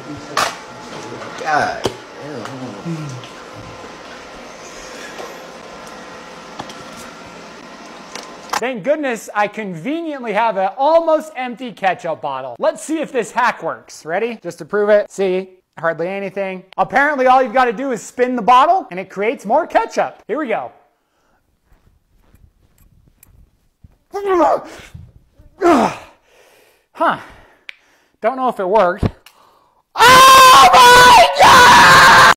God. Thank goodness I conveniently have an almost empty ketchup bottle. Let's see if this hack works. Ready? Just to prove it. See, hardly anything. Apparently all you've got to do is spin the bottle and it creates more ketchup. Here we go. Huh. Don't know if it worked.